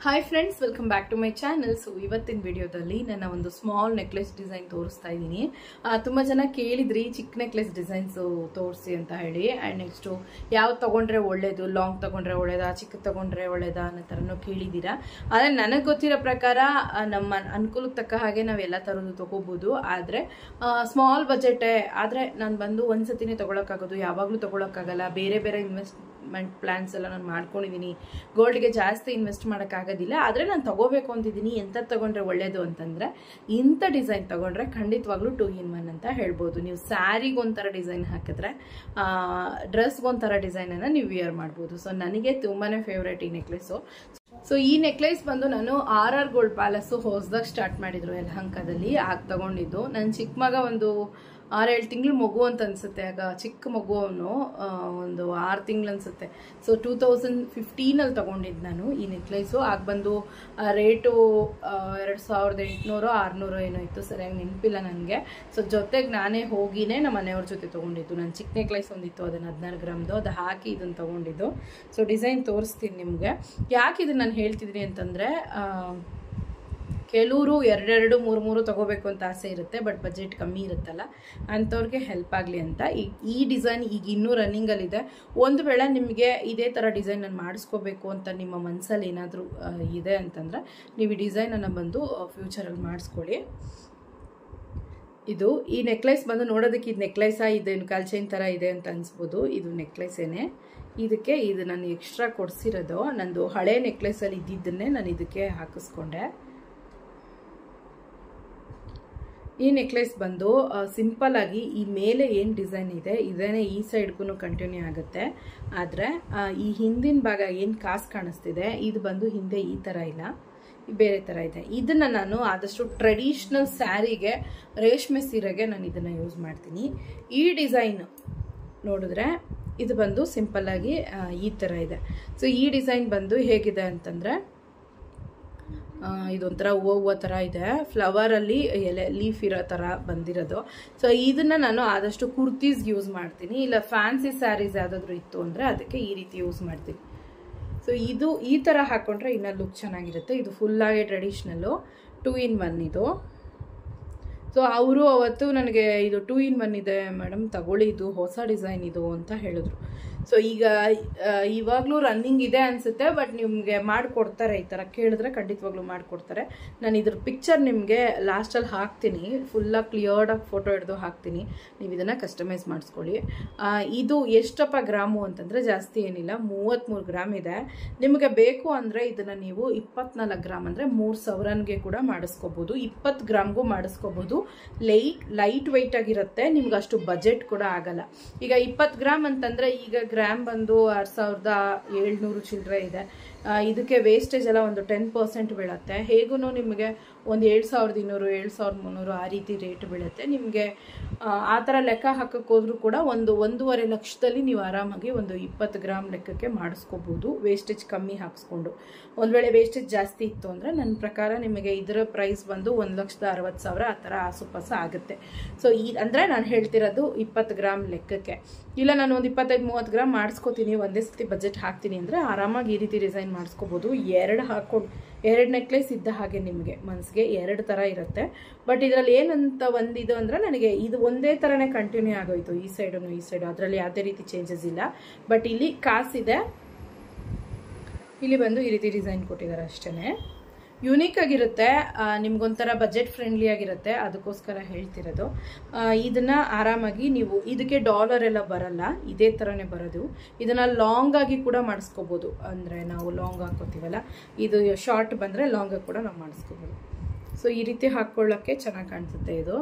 Hi friends, welcome back to my channel. So ಇವತ್ತಿನ ವಿಡಿಯೋದಲ್ಲಿ ನನ್ನ ಒಂದು ಸ್ಮಾಲ್ ನೆಕ್ಲೆಸ್ ಡಿಸೈನ್ ತೋರಿಸ್ತಾ ಇದ್ದೀನಿ. ತುಂಬ ಜನ ಕೇಳಿದ್ರಿ ಚಿಕ್ಕ ನೆಕ್ಲೆಸ್ ಡಿಸೈನ್ಸ್ ತೋರಿಸಿ ಅಂತ ಹೇಳಿ. ಆ್ಯಂಡ್ ನೆಕ್ಸ್ಟು ಯಾವ್ದು ತೊಗೊಂಡ್ರೆ ಒಳ್ಳೇದು, ಲಾಂಗ್ ತೊಗೊಂಡ್ರೆ ಒಳ್ಳೇದಾ, ಚಿಕ್ಕ ತೊಗೊಂಡ್ರೆ ಒಳ್ಳೇದಾ ಅನ್ನೋ ಥರನೂ ಕೇಳಿದ್ದೀರಾ. ಆದರೆ ನನಗೆ ಗೊತ್ತಿರೋ ಪ್ರಕಾರ ನಮ್ಮ ಅನುಕೂಲಕ್ಕೆ ತಕ್ಕ ಹಾಗೆ ನಾವು ಎಲ್ಲ ಥರದ್ದು ತೊಗೋಬೋದು. ಆದರೆ ಸ್ಮಾಲ್ ಬಜೆಟೇ ಆದರೆ ನಾನು ಬಂದು ಒಂದ್ಸತಿನೇ ತೊಗೊಳಕ್ಕಾಗೋದು, ಯಾವಾಗಲೂ ತೊಗೊಳಕ್ಕಾಗಲ್ಲ. ಬೇರೆ ಬೇರೆ ಇನ್ವೆಸ್ಟ್ಮೆಂಟ್ ಪ್ಲಾನ್ಸ್ ಎಲ್ಲ ನಾನು ಮಾಡ್ಕೊಂಡಿದ್ದೀನಿ. ಗೋಲ್ಡ್ಗೆ ಜಾಸ್ತಿ ಇನ್ವೆಸ್ಟ್ ಮಾಡೋಕ್ಕಾಗೋದಿಲ್ಲ. ಆದರೆ ನಾನು ತೊಗೋಬೇಕು ಅಂತಿದ್ದೀನಿ. ಎಂಥದ್ದು ತೊಗೊಂಡ್ರೆ ಒಳ್ಳೇದು ಅಂತಂದರೆ ಇಂಥ ಡಿಸೈನ್ ತೊಗೊಂಡ್ರೆ ಖಂಡಿತವಾಗ್ಲೂ 2 in 1 ಅಂತ ಹೇಳ್ಬೋದು. ನೀವು ಸ್ಯಾರಿಗೊಂಥರ ಡಿಸೈನ್ ಹಾಕಿದ್ರೆ ಡ್ರೆಸ್ಗೊಂಥರ ಡಿಸೈನನ್ನು ನೀವು ವಿಯರ್ ಮಾಡ್ಬೋದು. ಸೊ ನನಗೆ ತುಂಬಾ ಫೇವ್ರೇಟ್ ಈ ನೆಕ್ಲೆಸ್ಸು. ಸೊ ಈ ನೆಕ್ಲೆಸ್ ಬಂದು ನಾನು RR ಗೋಲ್ಡ್ ಪ್ಯಾಲೇಸು ಹೊಸದಾಗಿ ಸ್ಟಾರ್ಟ್ ಮಾಡಿದ್ರು ಯಲಹಂಕದಲ್ಲಿ, ಆಗ ತಗೊಂಡಿದ್ದು. ನನ್ನ ಚಿಕ್ಕ ಮಗ ಒಂದು 6-7 ತಿಂಗಳು ಮಗು ಅಂತ ಅನ್ಸುತ್ತೆ. ಆಗ ಚಿಕ್ಕ ಮಗು ಅವನು ಒಂದು 6 ತಿಂಗಳು ಅನ್ಸುತ್ತೆ. ಸೊ 2015 ತಗೊಂಡಿದ್ದು ನಾನು ಈ ನೆಕ್ಲೆಸು. ಆಗ ಬಂದು ರೇಟು 2800-600 ಏನೋ ಇತ್ತು, ಸರಿಯಾಗಿ ನೆನಪಿಲ್ಲ ನನಗೆ. ಸೊ ಜೊತೆಗೆ ನಾನೇ ಹೋಗಿನೇ ನಮ್ಮ ಮನೆಯವ್ರ ಜೊತೆ ತೊಗೊಂಡಿದ್ದು. ನನ್ನ ಚಿಕ್ಕ ನೆಕ್ಲೆಸ್ ಒಂದಿತ್ತು, ಅದನ್ನು 16 ಗ್ರಾಮ್ದು, ಅದು ಹಾಕಿ ಇದನ್ನು ತೊಗೊಂಡಿದ್ದು. ಸೊ ಡಿಸೈನ್ ತೋರಿಸ್ತೀನಿ ನಿಮಗೆ. ಯಾಕೆ ಇದನ್ನು ನಾನು ಹೇಳ್ತಿದ್ದೀನಿ ಅಂತಂದರೆ, ಕೆಲವರು 2-3 ತೊಗೋಬೇಕು ಅಂತ ಆಸೆ ಇರುತ್ತೆ, ಬಟ್ ಬಜೆಟ್ ಕಮ್ಮಿ ಇರುತ್ತಲ್ಲ, ಅಂಥವ್ರಿಗೆ ಹೆಲ್ಪ್ ಆಗಲಿ ಅಂತ ಈ ಡಿಸೈನ್ ಈಗ ಇನ್ನೂ ರನ್ನಿಂಗಲ್ಲಿದೆ. ಒಂದು ವೇಳೆ ನಿಮಗೆ ಇದೇ ಥರ ಡಿಸೈನ್ ನಾನು ಮಾಡಿಸ್ಕೋಬೇಕು ಅಂತ ನಿಮ್ಮ ಮನಸ್ಸಲ್ಲಿ ಏನಾದರೂ ಇದೆ ಅಂತಂದರೆ ನೀವು ಈ ಡಿಸೈನನ್ನು ಬಂದು ಫ್ಯೂಚರಲ್ಲಿ ಮಾಡಿಸ್ಕೊಳ್ಳಿ. ಈ ನೆಕ್ಲೆಸ್ ಬಂದು ನೋಡೋದಕ್ಕೆ ಇದು ನೆಕ್ಲೆಸಾ, ಇದೇನು ಕಾಲ್ ಚೈನ್ ಥರ ಇದೆ ಅಂತ ಅನಿಸ್ಬೋದು. ಇದು ನೆಕ್ಲೆಸೇನೆ. ಇದಕ್ಕೆ ಇದು ನಾನು ಎಕ್ಸ್ಟ್ರಾ ಕೊಡಿಸಿರೋದು, ನಂದು ಹಳೆ ನೆಕ್ಲೆಸಲ್ಲಿ ಇದ್ದಿದ್ದನ್ನೇ ನಾನು ಇದಕ್ಕೆ ಹಾಕಿಸ್ಕೊಂಡೆ. ಈ ನೆಕ್ಲೆಸ್ ಬಂದು ಸಿಂಪಲ್ ಆಗಿ ಈ ಮೇಲೆ ಏನು ಡಿಸೈನ್ ಇದೆ ಇದೇನೆ ಈ ಸೈಡ್ಗೂ ಕಂಟಿನ್ಯೂ ಆಗುತ್ತೆ. ಆದರೆ ಈ ಹಿಂದಿನ ಭಾಗ ಏನು ಕಾಸು ಕಾಣಿಸ್ತಿದೆ ಇದು ಬಂದು ಹಿಂದೆ ಈ ಥರ ಇಲ್ಲ, ಬೇರೆ ಥರ ಇದೆ. ಇದನ್ನು ನಾನು ಆದಷ್ಟು ಟ್ರೆಡಿಷ್ನಲ್ ಸ್ಯಾರಿಗೆ, ರೇಷ್ಮೆ ಸೀರೆಗೆ ನಾನು ಇದನ್ನು ಯೂಸ್ ಮಾಡ್ತೀನಿ. ಈ ಡಿಸೈನ್ ನೋಡಿದ್ರೆ ಇದು ಬಂದು ಸಿಂಪಲ್ಲಾಗಿ ಈ ಥರ ಇದೆ. ಸೊ ಈ ಡಿಸೈನ್ ಬಂದು ಹೇಗಿದೆ ಅಂತಂದರೆ, ಇದೊಂಥರ ಹೂವು ಥರ ಇದೆ, ಫ್ಲವರಲ್ಲಿ ಎಲೆ ಲೀಫ್ ಇರೋ ಥರ ಬಂದಿರೋದು. ಸೊ ಇದನ್ನು ನಾನು ಆದಷ್ಟು ಕುರ್ತೀಸ್ಗೆ ಯೂಸ್ ಮಾಡ್ತೀನಿ, ಇಲ್ಲ ಫ್ಯಾನ್ಸಿ ಸ್ಯಾರೀಸ್ ಯಾವುದಾದ್ರೂ ಇತ್ತು ಅಂದರೆ ಅದಕ್ಕೆ ಈ ರೀತಿ ಯೂಸ್ ಮಾಡ್ತೀನಿ. ಸೊ ಇದು ಈ ಥರ ಹಾಕ್ಕೊಂಡ್ರೆ ಇನ್ನೂ ಲುಕ್ ಚೆನ್ನಾಗಿರುತ್ತೆ. ಇದು ಫುಲ್ಲಾಗಿ ಟ್ರೆಡಿಷ್ನಲ್ಲು 2 in 1 ಇದು. ಸೊ ಅವರು ಅವತ್ತು ನನಗೆ ಇದು 2 in 1 ಇದೆ ಮೇಡಮ್, ತಗೊಳ್ಳಿ, ಇದು ಹೊಸ ಡಿಸೈನ್ ಇದು ಅಂತ ಹೇಳಿದ್ರು. ಸೊ ಈಗ ಇವಾಗಲೂ ರನ್ನಿಂಗ್ ಇದೆ ಅನಿಸುತ್ತೆ, ಬಟ್ ನಿಮಗೆ ಮಾಡಿಕೊಡ್ತಾರೆ. ಈ ಥರ ಕೇಳಿದ್ರೆ ಖಂಡಿತವಾಗ್ಲೂ ಮಾಡಿಕೊಡ್ತಾರೆ. ನಾನು ಇದ್ರ ಪಿಕ್ಚರ್ ನಿಮಗೆ ಲಾಸ್ಟಲ್ಲಿ ಹಾಕ್ತೀನಿ, ಫುಲ್ಲಾಗಿ ಕ್ಲಿಯರ್ಡಾಗಿ ಫೋಟೋ ಹಿಡಿದು ಹಾಕ್ತೀನಿ. ನೀವು ಇದನ್ನು ಕಸ್ಟಮೈಸ್ ಮಾಡಿಸ್ಕೊಳ್ಳಿ. ಇದು ಎಷ್ಟಪ್ಪ ಗ್ರಾಮು ಅಂತಂದರೆ ಜಾಸ್ತಿ ಏನಿಲ್ಲ, 33 ಗ್ರಾಮ್ ಇದೆ. ನಿಮಗೆ ಬೇಕು ಅಂದರೆ ಇದನ್ನು ನೀವು 24 ಗ್ರಾಮ್ ಅಂದರೆ 3000ಗೆ ಕೂಡ ಮಾಡಿಸ್ಕೋಬೋದು, 20 ಗ್ರಾಮ್ಗೂ ಮಾಡಿಸ್ಕೋಬೋದು. ಲೈಟ್ ವೆಯ್ಟ್ ಆಗಿರುತ್ತೆ, ನಿಮ್ಗೆ ಅಷ್ಟು ಬಜೆಟ್ ಕೂಡ ಆಗಲ್ಲ. ಈಗ 20 ಗ್ರಾಮ್ ಅಂತಂದರೆ ಈಗ ಗ್ರಾಮ್ ಬಂದು 6700 ಚಿಲ್ಲರೆ ಇದೆ. ಇದಕ್ಕೆ ವೇಸ್ಟೇಜ್ ಎಲ್ಲ ಒಂದು 10% ಬೀಳುತ್ತೆ. ಹೇಗೂ ನಿಮಗೆ ಒಂದು 7200, 7300 ಆ ರೀತಿ ರೇಟ್ ಬೀಳುತ್ತೆ. ನಿಮಗೆ ಆ ಥರ ಲೆಕ್ಕ ಹಾಕಕ್ಕೆ ಹೋದ್ರೂ ಕೂಡ 1.5 ಲಕ್ಷದಲ್ಲಿ ನೀವು ಆರಾಮಾಗಿ ಒಂದು 20 ಗ್ರಾಮ್ ಲೆಕ್ಕಕ್ಕೆ ಮಾಡಿಸ್ಕೋಬೋದು, ವೇಸ್ಟೇಜ್ ಕಮ್ಮಿ ಹಾಕ್ಸ್ಕೊಂಡು. ಒಂದು ವೇಳೆ ವೇಸ್ಟೇಜ್ ಜಾಸ್ತಿ ಇತ್ತು ಅಂದರೆ ನನ್ನ ಪ್ರಕಾರ ನಿಮಗೆ ಇದರ ಪ್ರೈಸ್ ಬಂದು 1,60,000 ಆ ಥರ ಆಸುಪಾಸ ಆಗುತ್ತೆ. ಸೊ ಅಂದರೆ ನಾನು ಹೇಳ್ತಿರೋದು 20 ಗ್ರಾಮ್ ಲೆಕ್ಕಕ್ಕೆ. ಇಲ್ಲ ನಾನು ಒಂದು 25-30 ಗ್ರಾಮ್ ಮಾಡಿಸ್ಕೋತೀನಿ, ಒಂದೇ ಸತಿ ಬಜೆಟ್ ಹಾಕ್ತೀನಿ ಅಂದರೆ ಆರಾಮಾಗಿ ಈ ರೀತಿ ಡಿಸೈನ್ ಮಾಡಿಸ್ಕೋಬೋದು. 2 ನೆಕ್ಲೆಸ್ ಇದ್ದ ಹಾಗೆ ನಿಮಗೆ ಮನಸ್ಸಿಗೆ 2 ಥರ ಇರುತ್ತೆ. ಬಟ್ ಇದರಲ್ಲಿ ಏನಂತ ಒಂದಿದು ಅಂದರೆ, ನನಗೆ ಇದು ಒಂದೇ ಥರನೇ ಕಂಟಿನ್ಯೂ ಆಗೋಯ್ತು, ಈ ಸೈಡು ಈ ಸೈಡು, ಅದರಲ್ಲಿ ಯಾವುದೇ ರೀತಿ ಚೇಂಜಸ್ ಇಲ್ಲ. ಬಟ್ ಇಲ್ಲಿ ಕಾಸಿದೆ, ಇಲ್ಲಿ ಬಂದು ಈ ರೀತಿ ಡಿಸೈನ್ ಕೊಟ್ಟಿದ್ದಾರೆ ಅಷ್ಟೇ. ಯುನೀಕ್ ಆಗಿರುತ್ತೆ, ನಿಮ್ಗೊಂಥರ ಬಜೆಟ್ ಫ್ರೆಂಡ್ಲಿ ಆಗಿರುತ್ತೆ, ಅದಕ್ಕೋಸ್ಕರ ಹೇಳ್ತಿರೋದು. ಇದನ್ನು ಆರಾಮಾಗಿ ನೀವು, ಇದಕ್ಕೆ ಡಾಲರ್ ಎಲ್ಲ ಬರಲ್ಲ, ಇದೇ ಥರನೇ ಬರೋದು. ಇದನ್ನು ಲಾಂಗ್ ಆಗಿ ಕೂಡ ಮಾಡಿಸ್ಕೋಬೋದು, ಅಂದರೆ ನಾವು ಲಾಂಗ್ ಹಾಕೋತೀವಲ್ಲ, ಇದು ಶಾರ್ಟ್ ಬಂದರೆ ಲಾಂಗ್ ಆಗಿ ಕೂಡ ನಾವು ಮಾಡಿಸ್ಕೋಬೋದು. ಸೊ ಈ ರೀತಿ ಹಾಕ್ಕೊಳ್ಳೋಕ್ಕೆ ಚೆನ್ನಾಗಿ ಕಾಣಿಸುತ್ತೆ ಇದು.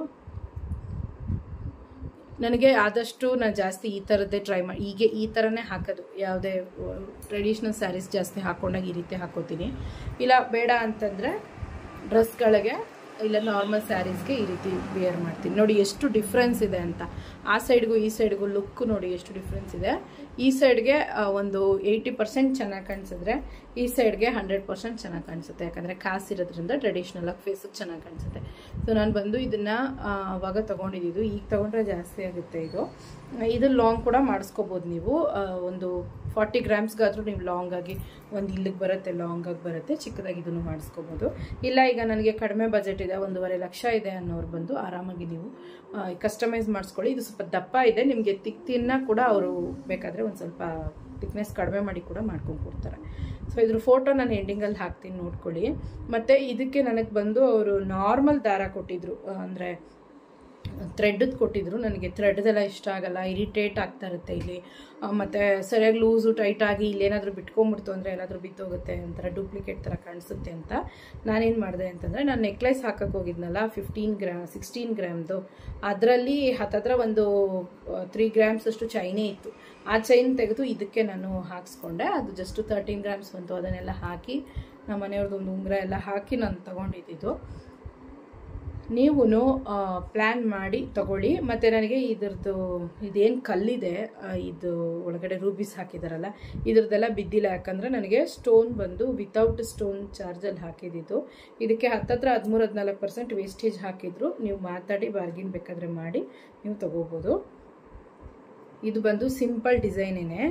ನನಗೆ ಆದಷ್ಟು ನಾನು ಜಾಸ್ತಿ ಈ ಥರದ್ದೇ ಟ್ರೈ ಮಾಡಿ, ಹೀಗೆ ಈ ಥರನೇ ಹಾಕೋದು. ಯಾವುದೇ ಟ್ರೆಡಿಷ್ನಲ್ ಸ್ಯಾರೀಸ್ ಜಾಸ್ತಿ ಹಾಕ್ಕೊಂಡಾಗ ಈ ರೀತಿ ಹಾಕೋತೀನಿ. ಇಲ್ಲ ಬೇಡ ಅಂತಂದರೆ ಡ್ರೆಸ್ಗಳಿಗೆ, ಇಲ್ಲ ನಾರ್ಮಲ್ ಸ್ಯಾರೀಸ್ಗೆ ಈ ರೀತಿ ವೇರ್ ಮಾಡ್ತೀನಿ. ನೋಡಿ ಎಷ್ಟು ಡಿಫ್ರೆನ್ಸ್ ಇದೆ ಅಂತ, ಆ ಸೈಡ್ಗೂ ಈ ಸೈಡ್ಗೂ ಲುಕ್ ನೋಡಿ ಎಷ್ಟು ಡಿಫ್ರೆನ್ಸ್ ಇದೆ. ಈ ಸೈಡ್ಗೆ ಒಂದು 80% ಚೆನ್ನಾಗಿ ಕಾಣಿಸಿದ್ರೆ ಈ ಸೈಡ್ಗೆ 100% ಚೆನ್ನಾಗಿ ಕಾಣಿಸುತ್ತೆ. ಯಾಕಂದರೆ ಕಾಸಿರೋದ್ರಿಂದ ಟ್ರೆಡಿಷ್ನಲ್ ಆಗಿ ಫೇಸಿಗೆ ಚೆನ್ನಾಗಿ ಕಾಣಿಸುತ್ತೆ. ಸೊ ನಾನು ಬಂದು ಇದನ್ನು ಅವಾಗ ತೊಗೊಂಡಿದ್ದು, ಈಗ ತೊಗೊಂಡ್ರೆ ಜಾಸ್ತಿ ಆಗುತ್ತೆ. ಇದು ಲಾಂಗ್ ಕೂಡ ಮಾಡಿಸ್ಕೋಬೋದು ನೀವು. ಒಂದು 40 ಗ್ರಾಮ್ಸ್ಗಾದರೂ ನೀವು ಲಾಂಗ್ ಆಗಿ ಒಂದು ಇಲ್ಲಿಗೆ ಬರುತ್ತೆ, ಲಾಂಗ್ ಆಗಿ ಬರುತ್ತೆ, ಚಿಕ್ಕದಾಗಿ ಇದನ್ನು ಮಾಡಿಸ್ಕೋಬೋದು. ಇಲ್ಲ ಈಗ ನನಗೆ ಕಡಿಮೆ ಬಜೆಟ್ ಇದೆ, 1.5 ಲಕ್ಷ ಇದೆ ಅನ್ನೋರು ಬಂದು ಆರಾಮಾಗಿ ನೀವು ಕಸ್ಟಮೈಸ್ ಮಾಡಿಸ್ಕೊಳ್ಳಿ. ಇದು ಸ್ವಲ್ಪ ದಪ್ಪ ಇದೆ, ನಿಮಗೆ ತಿನ್ನ ಕೂಡ ಅವರು ಬೇಕಾದರೆ ಒಂದು ಸ್ವಲ್ಪ ಥಿಕ್ನೆಸ್ ಕಡಿಮೆ ಮಾಡಿ ಕೂಡ ಮಾಡ್ಕೊಂಡು ಕೊಡ್ತಾರೆ. ಸೊ ಇದ್ರ ಫೋಟೋ ನಾನು ಎಂಡಿಂಗಲ್ಲಿ ಹಾಕ್ತೀನಿ, ನೋಡ್ಕೊಳ್ಳಿ. ಮತ್ತು ಇದಕ್ಕೆ ನನಗೆ ಬಂದು ಅವರು ನಾರ್ಮಲ್ ದಾರ ಕೊಟ್ಟಿದ್ರು, ಅಂದರೆ ಥ್ರೆಡ್ದು ಕೊಟ್ಟಿದ್ರು. ನನಗೆ ಥ್ರೆಡ್ದೆಲ್ಲ ಇಷ್ಟ ಆಗಲ್ಲ, ಇರಿಟೇಟ್ ಆಗ್ತಾ ಇರುತ್ತೆ ಇಲ್ಲಿ. ಮತ್ತು ಸರಿಯಾಗಿ ಲೂಸು ಟೈಟಾಗಿ ಇಲ್ಲೇನಾದರೂ ಬಿಟ್ಕೊಂಡ್ಬಿಡ್ತು ಅಂದರೆ ಏನಾದರೂ ಬಿತ್ತೋಗುತ್ತೆ, ಒಂಥರ ಡೂಪ್ಲಿಕೇಟ್ ಥರ ಕಾಣಿಸುತ್ತೆ ಅಂತ ನಾನೇನು ಮಾಡಿದೆ ಅಂತಂದರೆ, ನಾನು ನೆಕ್ಲೆಸ್ ಹಾಕೋಕ್ಕೆ ಹೋಗಿದ್ನಲ್ಲ 16 ಗ್ರಾಮ್ದು, ಅದರಲ್ಲಿ ಹತ್ತತ್ರ ಒಂದು 3 ಗ್ರಾಮ್ಸ್ ಅಷ್ಟು ಚೈನೇ ಇತ್ತು. ಆ ಚೈನ್ ತೆಗೆದು ಇದಕ್ಕೆ ನಾನು ಹಾಕ್ಸ್ಕೊಂಡೆ. ಅದು ಜಸ್ಟ್ 13 ಗ್ರಾಮ್ಸ್ ಬಂತು. ಅದನ್ನೆಲ್ಲ ಹಾಕಿ ನಮ್ಮ ಮನೆಯವ್ರದ್ದು ಒಂದು ಉಂಗುರ ಎಲ್ಲ ಹಾಕಿ ನಾನು ತೊಗೊಂಡಿದ್ದು. ನೀವು ಪ್ಲ್ಯಾನ್ ಮಾಡಿ ತಗೊಳ್ಳಿ. ಮತ್ತು ನನಗೆ ಇದೇನು ಕಲ್ಲಿದೆ, ಇದು ಒಳಗಡೆ ರೂಬೀಸ್ ಹಾಕಿದಾರಲ್ಲ, ಇದ್ರದ್ದೆಲ್ಲ ಬಿದ್ದಿಲ್ಲ. ಯಾಕಂದರೆ ನನಗೆ ಸ್ಟೋನ್ ಬಂದು ವಿತೌಟ್ ಸ್ಟೋನ್ ಚಾರ್ಜಲ್ಲಿ ಹಾಕಿದ್ದು. ಇದಕ್ಕೆ ಹತ್ತತ್ರ 13-14% ವೇಸ್ಟೇಜ್ ಹಾಕಿದ್ರು. ನೀವು ಮಾತಾಡಿ ಬಾರ್ಗಿನ್ ಬೇಕಾದರೆ ಮಾಡಿ ನೀವು ತಗೋಬೋದು. ಇದು ಬಂದು ಸಿಂಪಲ್ ಡಿಸೈನೇನೆ,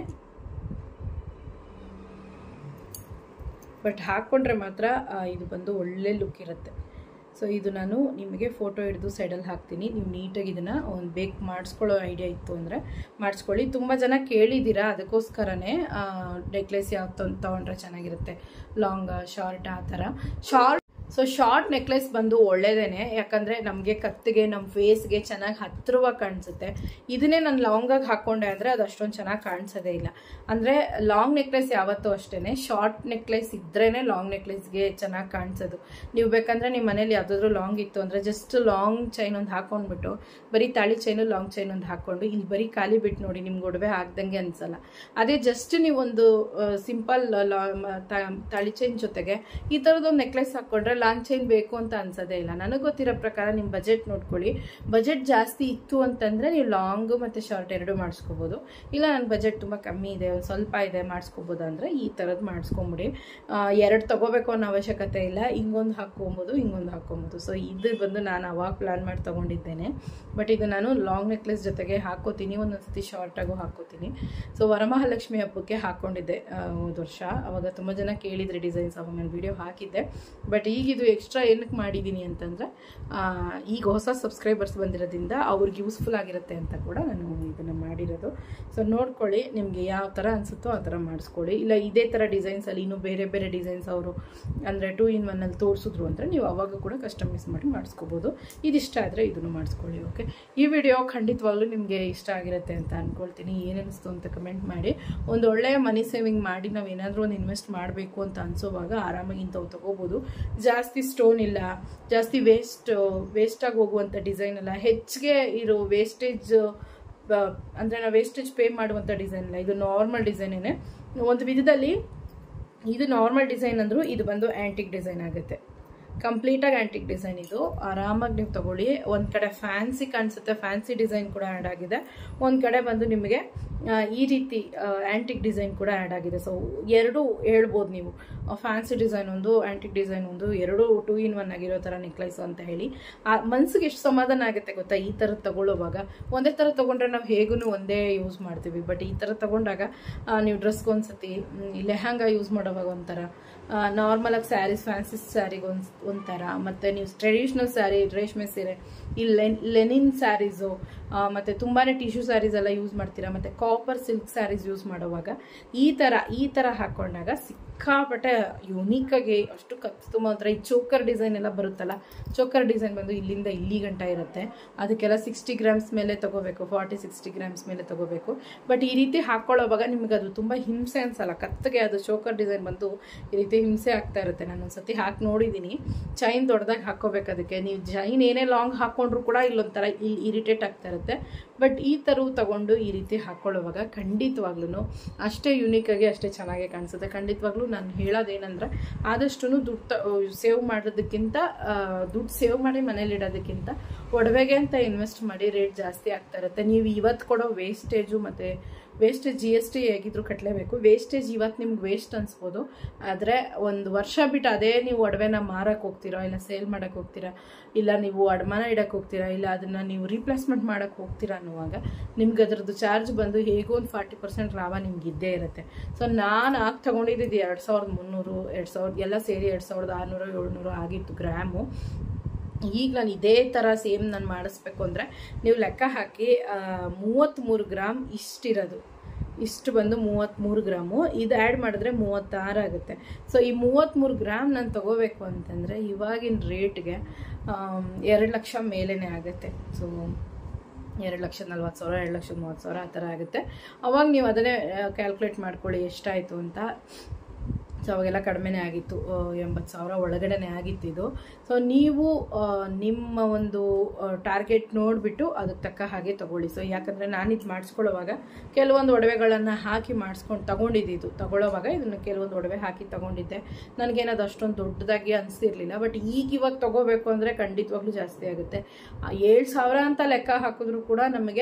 ಬಟ್ ಹಾಕ್ಕೊಂಡ್ರೆ ಮಾತ್ರ ಇದು ಬಂದು ಒಳ್ಳೆ ಲುಕ್ ಇರುತ್ತೆ. ಸೊ ಇದು ನಾನು ನಿಮಗೆ ಫೋಟೋ ಹಿಡಿದು ಸೈಡಲ್ಲಿ ಹಾಕ್ತೀನಿ. ನೀವು ನೀಟಾಗಿ ಇದನ್ನು ಒಂದು ಬೇಕ್ ಮಾಡಿಸ್ಕೊಳ್ಳೋ ಐಡಿಯಾ ಇತ್ತು ಅಂದರೆ ಮಾಡಿಸ್ಕೊಳ್ಳಿ. ತುಂಬ ಜನ ಕೇಳಿದ್ದೀರಾ, ಅದಕ್ಕೋಸ್ಕರನೇ ನೆಕ್ಲೆಸ್ ಯಾವ್ದು ತೊಗೊಂಡ್ರೆ ಚೆನ್ನಾಗಿರುತ್ತೆ, ಲಾಂಗ್ ಶಾರ್ಟ್ ಆ ಥರ. ಸೊ ಶಾರ್ಟ್ ನೆಕ್ಲೆಸ್ ಬಂದು ಒಳ್ಳೇದೇನೆ, ಯಾಕಂದರೆ ನಮಗೆ ಕತ್ತಿಗೆ ನಮ್ಮ ಫೇಸ್ಗೆ ಚೆನ್ನಾಗಿ ಹತ್ತಿರವಾಗಿ ಕಾಣಿಸುತ್ತೆ. ಇದನ್ನೇ ನಾನು ಲಾಂಗಾಗಿ ಹಾಕ್ಕೊಂಡೆ ಅಂದರೆ ಅದು ಅಷ್ಟೊಂದು ಚೆನ್ನಾಗಿ ಕಾಣಿಸೋದೇ ಇಲ್ಲ. ಅಂದರೆ ಲಾಂಗ್ ನೆಕ್ಲೆಸ್ ಯಾವತ್ತೂ ಅಷ್ಟೇ, ಶಾರ್ಟ್ ನೆಕ್ಲೆಸ್ ಇದ್ರೇ ಲಾಂಗ್ ನೆಕ್ಲೆಸ್ಗೆ ಚೆನ್ನಾಗಿ ಕಾಣಿಸೋದು. ನೀವು ಬೇಕಂದರೆ ನಿಮ್ಮ ಮನೇಲಿ ಯಾವುದಾದ್ರೂ ಲಾಂಗ್ ಇತ್ತು ಅಂದರೆ ಜಸ್ಟ್ ಲಾಂಗ್ ಚೈನ್ ಒಂದು ಹಾಕ್ಕೊಂಡ್ಬಿಟ್ಟು ಬರೀ ತಾಳಿ ಚೈನು ಲಾಂಗ್ ಚೈನ್ ಒಂದು ಹಾಕ್ಕೊಂಡು ಇಲ್ಲಿ ಬರೀ ಖಾಲಿ ಬಿಟ್ಟು ನೋಡಿ, ನಿಮ್ಗೆ ಒಡವೆ ಹಾಕ್ದಂಗೆ ಅನಿಸಲ್ಲ. ಅದೇ ಜಸ್ಟ್ ನೀವೊಂದು ಸಿಂಪಲ್ ತಾಳಿ ಚೈನ್ ಜೊತೆಗೆ ಈ ಥರದೊಂದು ನೆಕ್ಲೆಸ್ ಹಾಕ್ಕೊಂಡ್ರೆ ಲಾಂಗ್ ಚೈನ್ ಬೇಕು ಅಂತ ಅನ್ಸೋದೇ ಇಲ್ಲ. ನನಗೆ ಗೊತ್ತಿರೋ ಪ್ರಕಾರ ನಿಮ್ಮ ಬಜೆಟ್ ನೋಡ್ಕೊಳ್ಳಿ. ಬಜೆಟ್ ಜಾಸ್ತಿ ಇತ್ತು ಅಂತಂದರೆ ನೀವು ಲಾಂಗು ಮತ್ತು ಶಾರ್ಟ್ ಎರಡೂ ಮಾಡಿಸ್ಕೋಬೋದು. ಇಲ್ಲ ನನ್ನ ಬಜೆಟ್ ತುಂಬ ಕಮ್ಮಿ ಇದೆ, ಒಂದು ಸ್ವಲ್ಪ ಇದೆ, ಮಾಡಿಸ್ಕೋಬೋದು ಅಂದರೆ ಈ ಥರದ್ದು ಮಾಡಿಸ್ಕೊಂಬಿಡಿ. ಎರಡು ತೊಗೋಬೇಕು ಅನ್ನೋ ಅವಶ್ಯಕತೆ ಇಲ್ಲ, ಹಿಂಗೊಂದು ಹಾಕ್ಕೊಬೋದು, ಹಿಂಗೊಂದು ಹಾಕ್ಕೊಬೋದು. ಸೊ ಇದು ಬಂದು ನಾನು ಅವಾಗ ಪ್ಲ್ಯಾನ್ ಮಾಡಿ ತೊಗೊಂಡಿದ್ದೇನೆ. ಬಟ್ ಇದು ನಾನು ಲಾಂಗ್ ನೆಕ್ಲೆಸ್ ಜೊತೆಗೆ ಹಾಕ್ಕೋತೀನಿ, ಒಂದೊಂದು ಸತಿ ಶಾರ್ಟಾಗೂ ಹಾಕ್ಕೋತೀನಿ. ಸೊ ವರಮಹಾಲಕ್ಷ್ಮಿ ಹಬ್ಬಕ್ಕೆ ಹಾಕ್ಕೊಂಡಿದ್ದೆ ಹೋದ ವರ್ಷ. ಅವಾಗ ತುಂಬ ಜನ ಕೇಳಿದರೆ ಡಿಸೈನ್ಸ್, ಅವಾಗ ನಾನು ವಿಡಿಯೋ ಹಾಕಿದ್ದೆ. ಬಟ್ ಈಗ ಇದು ಎಕ್ಸ್ಟ್ರಾ ಏನಕ್ಕೆ ಮಾಡಿದ್ದೀನಿ ಅಂತಂದರೆ, ಈಗ ಹೊಸ ಸಬ್ಸ್ಕ್ರೈಬರ್ಸ್ ಬಂದಿರೋದ್ರಿಂದ ಅವ್ರಿಗೆ ಯೂಸ್ಫುಲ್ ಆಗಿರುತ್ತೆ ಅಂತ ಕೂಡ ನಾನು ಇದನ್ನು ಮಾಡಿರೋದು. ಸೊ ನೋಡ್ಕೊಳ್ಳಿ, ನಿಮಗೆ ಯಾವ ಥರ ಅನಿಸುತ್ತೋ ಆ ಥರ ಮಾಡಿಸ್ಕೊಳ್ಳಿ. ಇಲ್ಲ ಇದೇ ಥರ ಡಿಸೈನ್ಸಲ್ಲಿ ಇನ್ನೂ ಬೇರೆ ಬೇರೆ ಡಿಸೈನ್ಸ್ ಅವರು ಅಂದರೆ 2-in-1 ಅಲ್ಲಿ ತೋರಿಸಿದ್ರು ಅಂದರೆ ನೀವು ಅವಾಗ ಕೂಡ ಕಸ್ಟಮೈಸ್ ಮಾಡಿ ಮಾಡಿಸ್ಕೋಬೋದು. ಇದಿಷ್ಟ ಆದರೆ ಇದನ್ನು ಮಾಡಿಸ್ಕೊಳ್ಳಿ. ಓಕೆ, ಈ ವಿಡಿಯೋ ಖಂಡಿತವಾಗ್ಲೂ ನಿಮಗೆ ಇಷ್ಟ ಆಗಿರುತ್ತೆ ಅಂತ ಅಂದ್ಕೊಳ್ತೀನಿ. ಏನಿಸ್ತು ಅಂತ ಕಮೆಂಟ್ ಮಾಡಿ. ಒಂದು ಒಳ್ಳೆಯ ಮನಿ ಸೇವಿಂಗ್ ಮಾಡಿ ನಾವು ಏನಾದರೂ ಒಂದು ಇನ್ವೆಸ್ಟ್ ಮಾಡಬೇಕು ಅಂತ ಅನಿಸೋವಾಗ ಆರಾಮಾಗಿ ಇಂಥವು ತೊಗೋಬೋದು. ಜಾಸ್ತಿ ಸ್ಟೋನ್ ಇಲ್ಲ, ಜಾಸ್ತಿ ವೇಸ್ಟಾಗಿ ಹೋಗುವಂಥ ಡಿಸೈನ್ ಅಲ್ಲ, ಹೆಚ್ಚಿಗೆ ಇರೋ ವೇಸ್ಟೇಜ್ ಅಂದರೆ ನಾವು ವೇಸ್ಟೇಜ್ ಪೇ ಮಾಡುವಂಥ ಡಿಸೈನ್ ಇಲ್ಲ. ಇದು ನಾರ್ಮಲ್ ಡಿಸೈನೇನೆ. ಒಂದು ವಿಧದಲ್ಲಿ ಇದು ನಾರ್ಮಲ್ ಡಿಸೈನ್ ಅಂದರೂ ಇದು ಬಂದು ಆ್ಯಂಟಿಕ್ ಡಿಸೈನ್ ಆಗುತ್ತೆ. ಕಂಪ್ಲೀಟಾಗಿ ಆ್ಯಂಟಿಕ್ ಡಿಸೈನ್. ಇದು ಆರಾಮಾಗಿ ನೀವು ತೊಗೊಳ್ಳಿ. ಒಂದು ಕಡೆ ಫ್ಯಾನ್ಸಿ ಕಾಣಿಸುತ್ತೆ, ಫ್ಯಾನ್ಸಿ ಡಿಸೈನ್ ಕೂಡ ಆ್ಯಡ್ ಆಗಿದೆ. ಒಂದು ಕಡೆ ಬಂದು ನಿಮಗೆ ಈ ರೀತಿ ಆ್ಯಂಟಿಕ್ ಡಿಸೈನ್ ಕೂಡ ಆ್ಯಡ್ ಆಗಿದೆ. ಸೊ ಎರಡೂ ಹೇಳ್ಬೋದು ನೀವು, ಫ್ಯಾನ್ಸಿ ಡಿಸೈನ್ ಒಂದು, ಆ್ಯಂಟಿಕ್ ಡಿಸೈನ್ ಒಂದು, ಎರಡೂ 2-in-1 ಆಗಿರೋ ಥರ ನೆಕ್ಲೆಸು ಅಂತ ಹೇಳಿ. ಮನ್ಸಿಗೆ ಎಷ್ಟು ಸಮಾಧಾನ ಆಗುತ್ತೆ ಗೊತ್ತಾ ಈ ಥರದ್ದು ತೊಗೊಳ್ಳೋವಾಗ. ಒಂದೇ ಥರ ತೊಗೊಂಡ್ರೆ ನಾವು ಹೇಗೂ ಒಂದೇ ಯೂಸ್ ಮಾಡ್ತೀವಿ. ಬಟ್ ಈ ಥರ ತೊಗೊಂಡಾಗ ನೀವು ಡ್ರೆಸ್ಗೆ ಒಂದ್ಸತಿ, ಲೆಹಂಗಾ ಯೂಸ್ ಮಾಡೋವಾಗ ಒಂಥರ, ನಾರ್ಮಲಾಗಿ ಸ್ಯಾರೀಸ್ ಫ್ಯಾನ್ಸಿ ಸ್ಯಾರಿಗೆ ಒಂಥರ, ಮತ್ತು ನೀವು ಟ್ರೆಡಿಷ್ನಲ್ ಸ್ಯಾರಿ ರೇಷ್ಮೆ ಸೀರೆ, ಈ ಲೆನಿನ್ ಸ್ಯಾರೀಸು, ಮತ್ತು ತುಂಬಾ ಟಿಶ್ಯೂ ಸ್ಯಾರೀಸ್ ಎಲ್ಲ ಯೂಸ್ ಮಾಡ್ತೀರಾ, ಮತ್ತು ಕಾಪರ್ ಸಿಲ್ಕ್ ಸ್ಯಾರೀಸ್ ಯೂಸ್ ಮಾಡೋವಾಗ ಈ ಥರ ಹಾಕ್ಕೊಂಡಾಗ ಸಿಕ್ಕಾಪಟ್ಟೆ ಯೂನಿಕಾಗಿ ಅಷ್ಟು ಕತ್ತು ತುಂಬ ಒಂಥರ. ಈ ಚೋಕರ್ ಡಿಸೈನ್ ಎಲ್ಲ ಬರುತ್ತಲ್ಲ, ಚೋಕರ್ ಡಿಸೈನ್ ಬಂದು ಇಲ್ಲಿಂದ ಇಲ್ಲಿ ಗಂಟ ಇರುತ್ತೆ. ಅದಕ್ಕೆಲ್ಲ 60 ಗ್ರಾಮ್ಸ್ ಮೇಲೆ ತೊಗೋಬೇಕು, 40-60 ಗ್ರಾಮ್ಸ್ ಮೇಲೆ ತೊಗೋಬೇಕು. ಬಟ್ ಈ ರೀತಿ ಹಾಕ್ಕೊಳ್ಳೋವಾಗ ನಿಮಗೆ ಅದು ತುಂಬ ಹಿಂಸೆ ಅನ್ಸಲ್ಲ. ಕತ್ತಿಗೆ ಅದು ಚೋಕರ್ ಡಿಸೈನ್ ಬಂದು ಈ ರೀತಿ ಹಿಂಸೆ ಆಗ್ತಾ ಇರುತ್ತೆ. ನಾನು ಒಂದ್ಸತಿ ಹಾಕಿ ನೋಡಿದ್ದೀನಿ. ಚೈನ್ ದೊಡ್ಡದಾಗಿ ಹಾಕ್ಕೋಬೇಕು. ಅದಕ್ಕೆ ನೀವು ಚೈನ್ ಏನೇ ಲಾಂಗ್ ಹಾಕ್ಕೊಂಡ್ರು ಕೂಡ ಇಲ್ಲೊಂಥರ ಇರಿಟೇಟ್ ಆಗ್ತಾ ಇರುತ್ತೆ. ಬಟ್ ಈ ಥರವು ತಗೊಂಡು ಈ ರೀತಿ ಹಾಕ್ಕೊಳ್ಳೋವಾಗ ಖಂಡಿತವಾಗ್ಲೂ ಅಷ್ಟೇ ಯುನೀಕಾಗಿ ಅಷ್ಟೇ ಚೆನ್ನಾಗೇ ಕಾಣಿಸುತ್ತೆ. ಖಂಡಿತವಾಗ್ಲೂ ನಾನು ಹೇಳೋದೇನೆಂದರೆ, ಆದಷ್ಟು ದುಡ್ಡು ಸೇವ್ ಮಾಡೋದಕ್ಕಿಂತ, ದುಡ್ಡು ಸೇವ್ ಮಾಡಿ ಮನೇಲಿ ಇಡೋದಕ್ಕಿಂತ ಒಡವೆಗೆ ಅಂತ ಇನ್ವೆಸ್ಟ್ ಮಾಡಿ ರೇಟ್ ಜಾಸ್ತಿ ಆಗ್ತಾ ಇರುತ್ತೆ. ನೀವು ಇವತ್ತು ಕೊಡೋ ವೇಸ್ಟೇಜು ಮತ್ತು ವೇಸ್ಟೇಜ್ GST ಹೇಗಿದ್ರು ಕಟ್ಟಲೇಬೇಕು. ವೇಸ್ಟೇಜ್ ಇವತ್ತು ನಿಮ್ಗೆ ವೇಸ್ಟ್ ಅನ್ಸ್ಬೋದು, ಆದರೆ ಒಂದು ವರ್ಷ ಬಿಟ್ಟು ಅದೇ ನೀವು ಒಡವೆನ ಮಾರಕ್ಕೆ ಹೋಗ್ತೀರಾ, ಇಲ್ಲ ಸೇಲ್ ಮಾಡೋಕ್ಕೆ ಹೋಗ್ತೀರಾ, ಇಲ್ಲ ನೀವು ಅಡಮಾನ ಇಡಕ್ಕೆ ಹೋಗ್ತೀರಾ, ಇಲ್ಲ ಅದನ್ನು ನೀವು ರೀಪ್ಲೇಸ್ಮೆಂಟ್ ಮಾಡೋಕ್ಕೆ ಹೋಗ್ತೀರಾ ಅನ್ನುವಾಗ ನಿಮ್ಗೆ ಅದರದ್ದು ಚಾರ್ಜ್ ಬಂದು ಹೇಗೋ ಒಂದು 40% ಲಾಭ ನಿಮ್ಗೆ ಇದ್ದೇ ಇರುತ್ತೆ. ಸೊ ನಾನು ಆಗ ತೊಗೊಂಡಿದ್ದು 2300, 2000 ಎಲ್ಲ ಸೇರಿ 2600, 700 ಆಗಿತ್ತು ಗ್ರಾಮು. ಈಗ ನಾನು ಇದೇ ಥರ ಸೇಮ್ ನಾನು ಮಾಡಿಸ್ಬೇಕು ಅಂದರೆ ನೀವು ಲೆಕ್ಕ ಹಾಕಿ 33 ಗ್ರಾಮ್ ಇಷ್ಟಿರೋದು, ಇಷ್ಟು ಬಂದು 33 ಗ್ರಾಮು, ಇದು ಆ್ಯಡ್ ಮಾಡಿದ್ರೆ 36 ಆಗುತ್ತೆ. ಸೊ ಈ 33 ಗ್ರಾಮ್ ನಾನು ತೊಗೋಬೇಕು ಅಂತಂದರೆ ಇವಾಗಿನ ರೇಟ್ಗೆ 2 ಲಕ್ಷ ಮೇಲೇ ಆಗುತ್ತೆ. ಸೊ 2,40,000, 2,30,000 ಆ ಥರ ಆಗುತ್ತೆ. ಅವಾಗ ನೀವು ಅದನ್ನೇ ಕ್ಯಾಲ್ಕುಲೇಟ್ ಮಾಡ್ಕೊಳ್ಳಿ ಎಷ್ಟಾಯಿತು ಅಂತ. ಸೊ ಅವಾಗೆಲ್ಲ ಕಡಿಮೆನೇ ಆಗಿತ್ತು, 80,000 ಒಳಗಡೆನೇ ಆಗಿತ್ತು ಇದು. ಸೊ ನೀವು ನಿಮ್ಮ ಒಂದು ಟಾರ್ಗೆಟ್ ನೋಡಿಬಿಟ್ಟು ಅದಕ್ಕೆ ತಕ್ಕ ಹಾಗೆ ತೊಗೊಳ್ಳಿ. ಸೊ ಯಾಕಂದರೆ ನಾನು ಇದು ಮಾಡಿಸ್ಕೊಳ್ಳೋವಾಗ ಕೆಲವೊಂದು ಒಡವೆಗಳನ್ನು ಹಾಕಿ ಮಾಡಿಸ್ಕೊಂಡು ತಗೊಳ್ಳೋವಾಗ ಇದನ್ನು ಕೆಲವೊಂದು ಒಡವೆ ಹಾಕಿ ತೊಗೊಂಡಿದ್ದೆ. ನನಗೇನದು ಅಷ್ಟೊಂದು ದೊಡ್ಡದಾಗಿ ಅನಿಸ್ತಿರ್ಲಿಲ್ಲ. ಬಟ್ ಇವಾಗ ತೊಗೋಬೇಕು ಅಂದರೆ ಖಂಡಿತವಾಗ್ಲೂ ಜಾಸ್ತಿ ಆಗುತ್ತೆ. 7,000 ಅಂತ ಲೆಕ್ಕ ಹಾಕಿದ್ರು ಕೂಡ ನಮಗೆ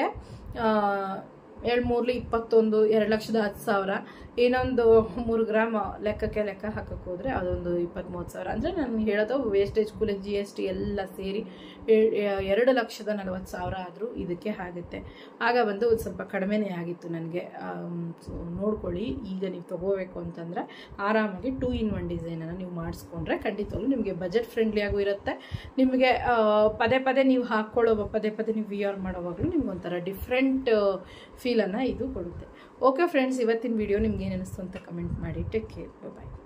7×3 21, 2,10,000. ಇನ್ನೊಂದು 3 ಗ್ರಾಮ್ ಲೆಕ್ಕ ಹಾಕಕ್ಕೆ ಹೋದರೆ ಅದೊಂದು 20-30,000. ಅಂದರೆ ನಾನು ಹೇಳೋದು ವೇಸ್ಟೇಜ್ ಕೂಲಿ GST ಎಲ್ಲ ಸೇರಿ 2,40,000 ಆದರೂ ಇದಕ್ಕೆ ಆಗುತ್ತೆ. ಆಗ ಬಂದು ಒಂದು ಸ್ವಲ್ಪ ಕಡಿಮೆನೇ ಆಗಿತ್ತು ನನಗೆ. ಸೊ ನೋಡ್ಕೊಳ್ಳಿ, ಈಗ ನೀವು ತೊಗೋಬೇಕು ಅಂತಂದರೆ ಆರಾಮಾಗಿ 2-in-1 ಡಿಸೈನನ್ನು ನೀವು ಮಾಡಿಸ್ಕೊಂಡ್ರೆ ಖಂಡಿತವಾಗ್ಲೂ ನಿಮಗೆ ಬಜೆಟ್ ಫ್ರೆಂಡ್ಲಿಯಾಗೂ ಇರುತ್ತೆ. ನಿಮಗೆ ಪದೇ ಪದೇ ನೀವು ಹಾಕ್ಕೊಳ್ಳೋ, ಪದೇ ನೀವು ವಿಯರ್ ಮಾಡೋವಾಗಲೂ ನಿಮ್ಗೆ ಒಂಥರ ಡಿಫ್ರೆಂಟ್ ಫೀಲನ್ನು ಇದು ಕೊಡುತ್ತೆ. ಓಕೆ ಫ್ರೆಂಡ್ಸ್, ಇವತ್ತಿನ ವಿಡಿಯೋ ನಿಮ್ಗೆ ಏನು ಅನ್ನಿಸ್ತು ಅಂತ ಕಮೆಂಟ್ ಮಾಡಿ. ಟೇಕ್ ಕೇರ್, ಬಾಯ್.